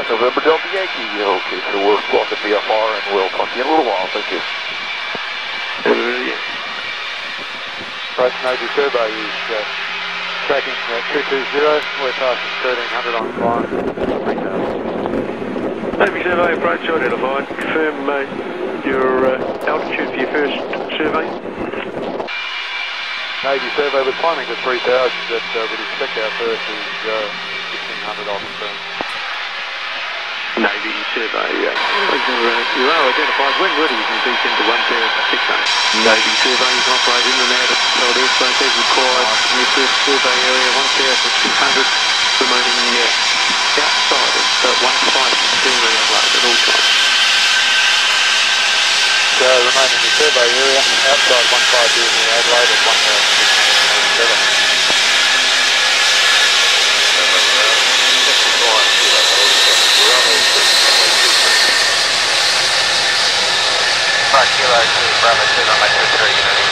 November Delta Yankee. Okay, so we're squawking VFR and we'll talk to you in a little while. Thank you. Approach Navy Turbo is tracking 220. We're passing 1300 on climb. Navy Survey approach identified. Confirm your altitude for your first survey. Navy Survey, we're climbing to 3000, but we'd expect our first is 1600 off the turn. Navy Survey, you are identified when ready to descend to 1600. Navy Survey is operating in and out of held airspace as required in your first survey area 1600, remaining outside of 15 Adelaide at all times. So remain in the survey area, outside 15 near Adelaide at 1687. Kilo 2, Bravo 2, runway 23, unit